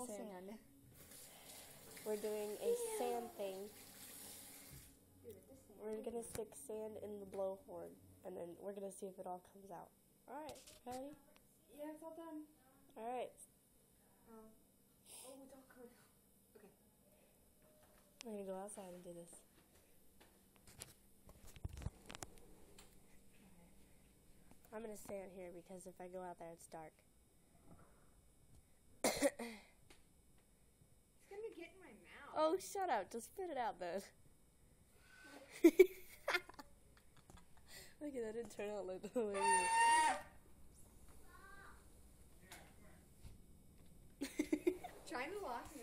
sand. We're doing a sand thing. We're gonna stick sand in the blowhorn, and then we're gonna see if it all comes out. All right, ready? Yeah, it's all done. All right. Oh, it's all coming out. Okay. We're gonna go outside and do this. I'm gonna stand here because if I go out there, it's dark. It's gonna get in my mouth. Oh, shut up! Just spit it out, then. Look at that! Didn't turn out like the way. Trying to lock